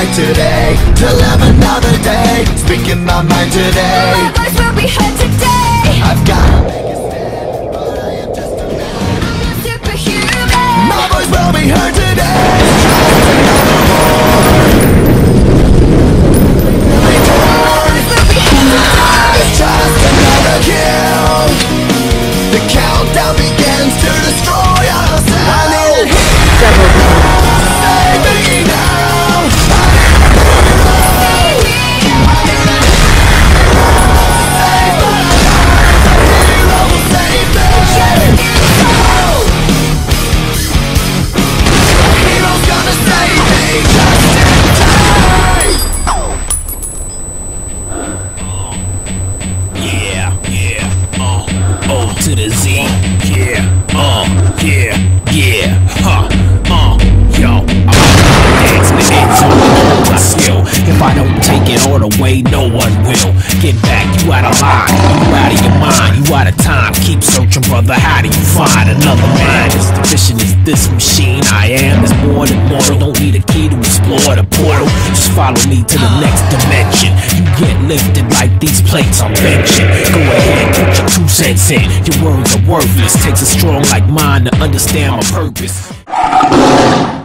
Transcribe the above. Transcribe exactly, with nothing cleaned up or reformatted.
fight today to live another day, speaking my mind today. My voice will be heard today. I've gotta make a stand, but I am just a man. I'm a superhuman. My voice will be heard today. Just another war. My voice will be heard today. It's just another kill. The countdown begins to destroy ourselves. I need a hero. Save me now. I need a hero. I need a hero. Save my life. A hero will save me. A hero's gonna save me just in time. Yeah, yeah, uh, O to the Z, yeah, uh, yeah, yeah, huh, uh, yo, I'm dancing the end zone, hold my skill. If I don't take it all the way, no one will. Get back, you out of line, you out of your mind, you out of time. Keep searching, brother, how do you find another mind? This the mission is this machine I am. It's more than mortal, don't need a key to explore the portal. Just follow me to the next dimension. You get lifted like these plates I'm benching. Go ahead, put your two cents in. Your words are worthless. Takes a strong like mine to understand my purpose.